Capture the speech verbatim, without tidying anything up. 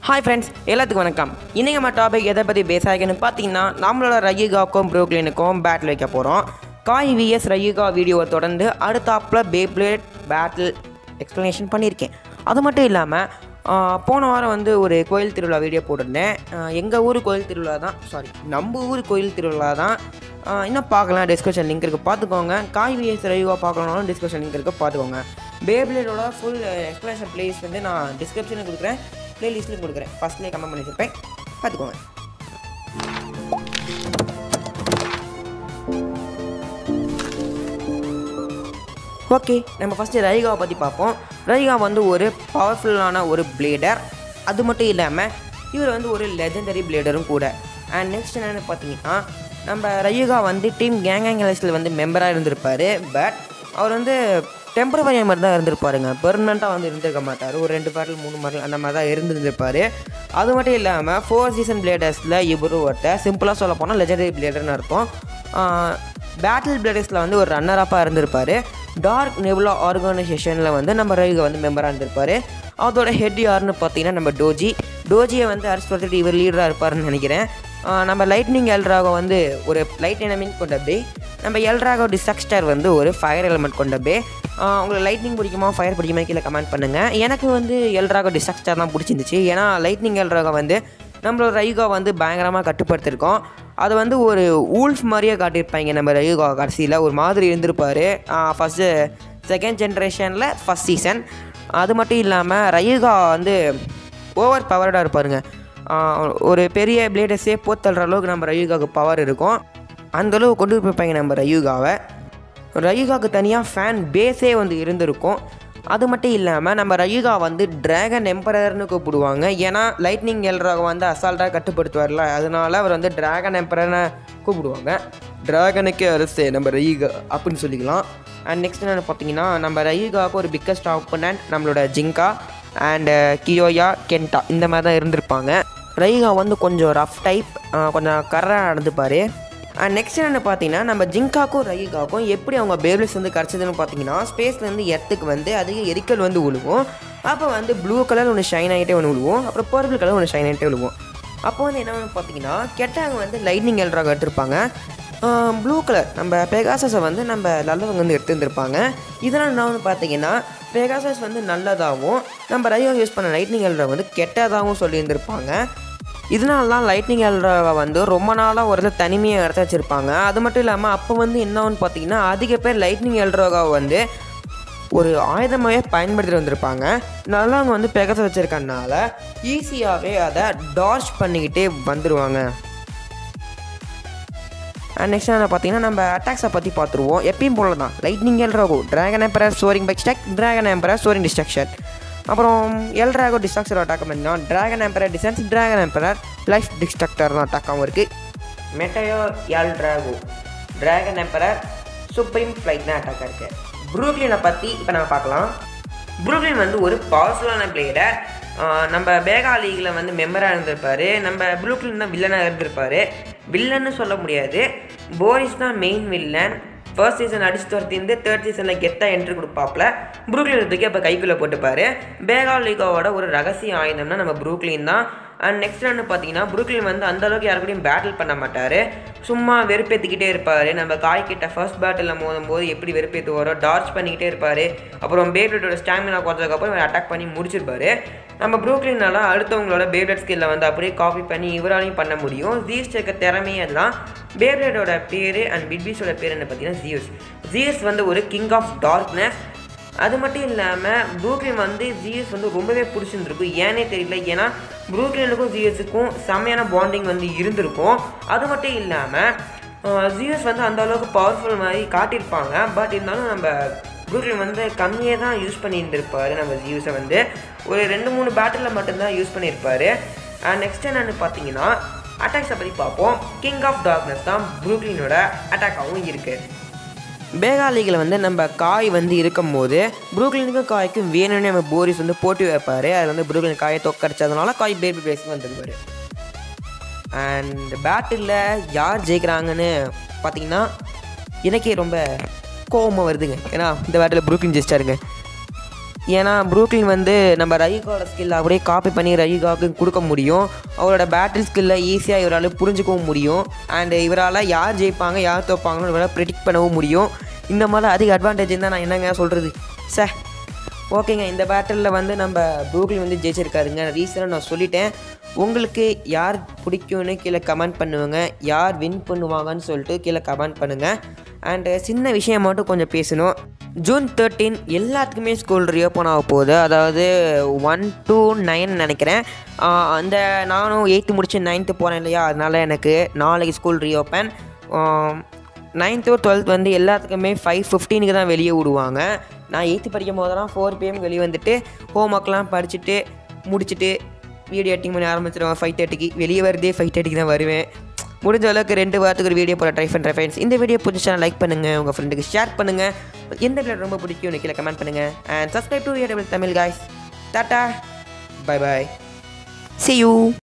Hi friends, எல்லாத்துக்கும் வணக்கம். இன்றைக்கி நம்ம டாபிக் எதை பற்றி பேசாகன்னு பார்த்தீங்கன்னா, நம்மளோட ரயிகாவுக்கும் ப்ரூக்ளினுக்கும் பேட்டில் வைக்க போகிறோம். காய் விஎஸ் ரயிகா வீடியோவை தொடர்ந்து அடுத்தாப்பில் பேப்ளேட் பேட்டில் எக்ஸ்ப்ளனேஷன் பண்ணியிருக்கேன். அது மட்டும் இல்லாமல் போன வாரம் வந்து ஒரு கோயில் திருவிழா வீடியோ போட்டிருந்தேன். எங்கள் ஊர் கோயில் திருவிழா தான் சாரி நம்ம ஊர் கோயில் திருவிழா தான். இன்னும் பார்க்கலாம், டிஸ்கிரிப்ஷன் லிங்க் இருக்குது, பார்த்துக்கோங்க. காய் விஎஸ் ரயிகா பார்க்கணுன்னாலும் டிஸ்கிரிப்ஷன் லிங்க் இருக்குது, பார்த்துக்கோங்க. பேப்ளேடோட ஃபுல் எக்ஸ்ப்ளனேஷன் பிளேஸ் வந்து நான் டிஸ்கிரிப்ஷனில் கொடுக்குறேன், ப்ளேலிஸ்ட்லையும் கொடுக்குறேன். ஃபஸ்ட்லேயே கமெண்ட் பண்ணி வச்சுருப்பேன், பார்த்துக்கோங்க. ஓகே, நம்ம ஃபஸ்ட்டு ரயிகாவை பற்றி பார்ப்போம். ரயிகா வந்து ஒரு பவர்ஃபுல்லான ஒரு பிளேடர். அது மட்டும் இல்லாமல் இவர் வந்து ஒரு லெஜெண்டரி பிளேடரும் கூட. அண்ட் நெக்ஸ்ட் என்னென்னு பார்த்தீங்கன்னா, நம்ம ரயிகா வந்து டீம் கேங் கேங்கலிஸ்டில் வந்து மெம்பராக இருந்திருப்பார். பட் அவர் வந்து டெம்பரவரியாக மாதிரி தான் இருந்திருப்பாருங்க, பெர்மனெண்ட்டாக வந்து இருந்திருக்க மாட்டார். ஒரு ரெண்டு பாட்டில் மூணு பாட்டில் அந்த மாதிரி தான் இருந்துருந்துருப்பார். அது மட்டும் இல்லாமல் ஃபோர் சீசன் பிளேடர்ஸில் இவரும் ஒருத்தர், சிம்பிளாக சொல்ல போனால் லெஜெண்டரி பிளேடர்னு அர்த்தம். பேட்டில் பிளேடர்ஸில் வந்து ஒரு ரன்னராப்பாக இருந்திருப்பார். டார்க் நெபுலா ஆர்கனைசேஷனில் வந்து நம்ம ரயிகா வந்து மெம்பராக இருந்திருப்பார். அதோட ஹெட் யாருன்னு பார்த்தீங்கன்னா நம்ம டோஜி. டோஜியை வந்து அரெஸ்ட் பண்ணிட்டு இவர் லீடராக இருப்பார்னு நினைக்கிறேன். நம்ம லைட்னிங் எல்ட்ராகோ வந்து ஒரு லைட் எலமெண்ட் கொண்ட பே, நம்ம எல்ட்ராகோ டிஸ்ட்ரக்டர் வந்து ஒரு ஃபயர் எலமெண்ட் கொண்ட பே. உங்களுக்கு லைட்னிங் பிடிக்குமா ஃபயர் பிடிக்குமா கீழே கமெண்ட் பண்ணுங்கள். எனக்கு வந்து எல்ட்ராகோ டிஸ்ட்ரக்டர் தான் பிடிச்சிருந்துச்சு. ஏன்னா லைட்னிங் எல்ட்ராகோ வந்து நம்மளோட ரயிகா வந்து பயங்கரமாக கட்டுப்படுத்திருக்கோம். அது வந்து ஒரு ஊல்ஃப் மாதிரியே காட்டியிருப்பாங்க. நம்ம ரயிகா கடைசியில் ஒரு மாதிரி இருந்திருப்பார் ஃபஸ்ட்டு செகண்ட் ஜென்ரேஷனில் ஃபஸ்ட் சீசன். அது மட்டும் இல்லாமல் ரயிகா வந்து ஓவர் பவர்டாக இருப்பாருங்க. ஒரு பெரிய பிளேடர்ஸே போத்தல்ற அளவுக்கு நம்ம ரயிகாவுக்கு பவர் இருக்கும். அந்தளவுக்கு கொண்டு போய்ப்பாங்க நம்ம ரயிகாவை. ரயிகாவுக்கு தனியாக ஃபேன் பேஸே வந்து இருந்திருக்கும். அது மட்டும் இல்லாமல் நம்ம ரயிகா வந்து டிராகன் எம்பரர்னு கூப்பிடுவாங்க. ஏன்னா லைட்னிங் எல்ட்ராகோ வந்து அசால்ட்டாக கட்டுப்படுத்துவார்ல, அதனால அவர் வந்து டிராகன் எம்பரர்னு கூப்பிடுவாங்க. டிராகனுக்கே அரசு நம்ம ரயிகா அப்படின்னு சொல்லிக்கலாம். அண்ட் நெக்ஸ்ட் என்னென்னு பார்த்தீங்கன்னா, நம்ம ரயிகாவுக்கு ஒரு பிக்கஸ்ட் ஆப்போனன்ட் நம்மளோட ஜிங்கா அண்டு கியோயா கென்டா இந்த மாதிரி தான் இருந்திருப்பாங்க. ரயிகா வந்து கொஞ்சம் ரஃப் டைப், கொஞ்சம் கரெக்டாக நடந்துப்பார். அண்ட் நெக்ஸ்ட் என்னென்னு பார்த்தீங்கன்னா, நம்ம ஜிங்காக்கும் ரயிகாக்கும் எப்படி அவங்க பேப்ளேஸ் வந்து கிடச்சதுன்னு பார்த்தீங்கன்னா, ஸ்பேஸ்லேருந்து எர்த்துக்கு வந்து அதிக எரிக்கல் வந்து விழுவும். அப்போ வந்து ப்ளூ கலர் ஒன்று ஷைன் ஆகிட்டே ஒன்று விழுவும், அப்புறம் பர்பிள் கலர் ஒன்று ஷைன் ஆகிட்டே விழுவும். அப்போ வந்து என்னென்னு பார்த்தீங்கன்னா, கெட்டாங்க வந்து லைட்னிங் எல்ட்ராகோ எடுத்திருப்பாங்க. ப்ளூ கலர் நம்ம பெகாசஸை வந்து நம்ம நல்லவங்க வந்து எடுத்துருந்துருப்பாங்க. இதெல்லாம் என்ன வந்து பார்த்தீங்கன்னா, பெகாசஸ் வந்து நல்லதாகவும் நம்ம ரயிகா யூஸ் பண்ண லைட்னிங் எல்ட்ராகோ வந்து கெட்டதாகவும் சொல்லியிருந்திருப்பாங்க. இதனாலலாம் லைட்னிங் எல்ட்ராகோ வந்து ரொம்ப நாளாக ஒரு இடத்துல தனிமையாக எடுத்து வச்சுருப்பாங்க. அது மட்டும் இல்லாமல் அப்போ வந்து என்னன்னு பார்த்தீங்கன்னா, அதிக பேர் லைட்னிங் எல்ட்ராகோ வந்து ஒரு ஆயுதமாகவே பயன்படுத்திட்டு வந்திருப்பாங்க. நல்லவங்க வந்து பெகாசஸ் வச்சுருக்கனால ஈஸியாகவே அதை டார்ச் பண்ணிக்கிட்டே வந்துடுவாங்க. அண்ட் நெக்ஸ்ட் என்ன பார்த்தீங்கன்னா, நம்ம அட்டாக்ஸை பற்றி பார்த்துருவோம். எப்பயும் போல தான் லைட்னிங் எல்ட்ராகோ டிராகன் எம்பரர் சோரிங் பை ஸ்டெக், டிராகன் எம்பரர் சோரிங் டிஸ்ட்ரக்ஷன். அப்புறம் எல்ட்ராகோ டிஸ்ட்ரக்டர் அட்டாக் பண்ணினா டிராகன் எம்பரர் டிசன்ஸ், டிராகன் எம்பரர் லைஃப் டிஸ்ட்ரக்டர் தான் அட்டாக்காகவும் இருக்குது. மெட்டயோர் எல்ட்ராகோ டிராகன் எம்பரர் சுப்ரீம் ஃப்ளைட் தான் அட்டாக்காக இருக்குது. ப்ரூக்ளினை பற்றி இப்போ நம்ம பார்க்கலாம். ப்ரூக்ளின் வந்து ஒரு பவர்ஃபுல்லான பிளேடர். நம்ம பேகா லீகில் வந்து மெம்பராக இருந்திருப்பார். நம்ம ப்ரூக்ளின் தான் வில்லனாக இருந்திருப்பார். வில்லன்னு சொல்ல முடியாது, போரிஸ் தான் மெயின் வில்லன். ஃபர்ஸ்ட் சீசன் அடிச்சுட்டு வரத்திருந்து தேர்ட் சீசனில் கெத்தாக என்ட்ரி கொடுப்பாப்புல. ப்ரூக்ளின் தூக்கி அப்போ கைக்குள்ளே போட்டுப்பார். பேகா லீகாவோட ஒரு ரகசிய ஆயுதம்னா நம்ம ப்ரூக்ளின் தான். அண்ட் நெக்ஸ்ட் என்ன பார்த்தீங்கன்னா, ப்ரூக்ளின் வந்து அந்தளவுக்கு யாருக்கூடையும் பேட்டில் பண்ண மாட்டார், சும்மா வெறுப்பேற்றிக்கிட்டே இருப்பார். நம்ம காய்கிட்ட ஃபர்ஸ்ட் பேட்டில் மோதும் போது எப்படி வெறுப்பேற்றுவாரோ டார்ச் பண்ணிக்கிட்டே இருப்பார். அப்புறம் பேப்ளேட்டோட ஸ்டாமினா குறைச்சதுக்கப்புறம் இவர் அட்டாக் பண்ணி முடிச்சிருப்பார். நம்ம ப்ரூக்ளினால அடுத்தவங்களோட பேப்ளேட் ஸ்கில்லை வந்து அப்படியே காப்பி பண்ணி இவராலையும் பண்ண முடியும். ஜீஸ் இருக்க திறமையே அதுதான். பேப்ளேட்டோட பேர் அண்ட் பிட்பீஸோட பேர் என்ன பார்த்தீங்கன்னா ஜியூஸ். ஜியூஸ் வந்து ஒரு கிங் ஆஃப் டார்க்னஸ். அது மட்டும் இல்லாமல் ப்ரூக்ளின் வந்து ஜிஎஸ் வந்து ரொம்பவே பிடிச்சிருந்துருக்கும். ஏன்னே தெரியல, ஏன்னா ப்ரூக்ளினுக்கும் ஜிஎஸுக்கும் செம்மையான பாண்டிங் வந்து இருந்திருக்கும். அது மட்டும் இல்லாமல் ஜிஎஸ் வந்து அந்த அளவுக்கு பவர்ஃபுல் மாதிரி காட்டியிருப்பாங்க. பட் இருந்தாலும் நம்ம ப்ரூக்ளின் வந்து கம்மியாக தான் யூஸ் பண்ணியிருந்திருப்பார். நம்ம ஜிஎஸை வந்து ஒரு ரெண்டு மூணு பேட்டிலில் மட்டும்தான் யூஸ் பண்ணியிருப்பார். நெக்ஸ்ட் என்னென்னு பார்த்தீங்கன்னா, அட்டாக்ஸை பற்றி பார்ப்போம். கிங் ஆஃப் டார்க்னஸ் தான் ப்ரூக்ளினோட அட்டாக்காகவும் இருக்குது. பேகா லீகில் வந்து நம்ம காய் வந்து இருக்கும் போது ப்ரூக்ளினுக்கும் காய்க்கும் வேணும்னு நம்ம போரிஸ் வந்து போட்டி வைப்பார். அதில் வந்து ப்ரூக்ளின் காயை தோக்கடிச்சதுனால காய் பேபி பிளேஸுக்கு வந்துடுவார். அண்ட் பேட்டில் யார் ஜெயிக்கிறாங்கன்னு பார்த்தீங்கன்னா, எனக்கே ரொம்ப கோவமாக வருதுங்க. ஏன்னா இந்த பேட்டில் ப்ரூக்ளின் ஜெயிச்சிட்டாருங்க. ஏன்னா ப்ரூக்லின் வந்து நம்ம ரயிகாவோட ஸ்கில் அப்படியே காப்பி பண்ணி ரயிகாவுக்கு கொடுக்க முடியும். அவரோட பேட்டில் ஸ்கில்லை ஈஸியாக இவரால் புரிஞ்சுக்கவும் முடியும். அண்டு இவரால் யார் ஜெயிப்பாங்க யார் தோப்பாங்கன்னு இவரால் ப்ரெடிக்ட் பண்ணவும் முடியும். இந்த மாதிரி அதிக அட்வான்டேஜ் தான் நான் என்னங்க சொல்கிறது சார். ஓகேங்க, இந்த பேட்டிலில் வந்து நம்ம ப்ரூக்லின் வந்து ஜெயிச்சிருக்காருங்க. ரீசனாக நான் சொல்லிட்டேன். உங்களுக்கு யார் பிடிக்கும்னு கீழே கமெண்ட் பண்ணுவாங்க, யார் வின் பண்ணுவாங்கன்னு சொல்லிட்டு கீழே கமெண்ட் பண்ணுங்கள். அண்டு சின்ன விஷயம் மட்டும் கொஞ்சம் பேசணும். ஜூன் தேர்ட்டீன் எல்லாத்துக்குமே ஸ்கூல் ரீஓப்பன் ஆக போகுது. அதாவது ஒன் டூ நைன் நினைக்கிறேன். அந்த நானும் எயித்து முடிச்சு நைன்த்து போகிறேன் இல்லையா, அதனால் எனக்கு நாளைக்கு ஸ்கூல் ரீஓப்பன். நைன்த்து டுவெல்த் வந்து எல்லாத்துக்குமே ஃபைவ் ஃபிஃப்டீனுக்கு தான் வெளியே விடுவாங்க. நான் எயித்து படிக்கும் போதெல்லாம் ஃபோர் பிஎம் வெளியே வந்துட்டு ஹோம் ஒர்க்லாம் படிச்சுட்டு முடிச்சுட்டு வீடியோ எட்டிங் பண்ணி ஆரம்பிச்சிடுவேன். ஃபைவ் தேர்ட்டிக்கு வெளியே வருதே ஃபைவ் தேர்ட்டிக்கு தான் வருவேன். முடிஞ்ச அளவுக்கு ரெண்டு வாரத்துக்கு ஒரு வீடியோ போட ட்ரை பண்ணுறேன் ஃப்ரெண்ட்ஸ். இந்த வீடியோ பிடிச்சா லைக் பண்ணுங்கள், உங்கள் ஃப்ரெண்டுக்கு ஷேர் பண்ணுங்கள். எந்த பிளேட் ரொம்ப பிடிக்கும் கீழே கமெண்ட் பண்ணுங்கள். And subscribe to edible Tamil guys. Tata, bye bye, see you.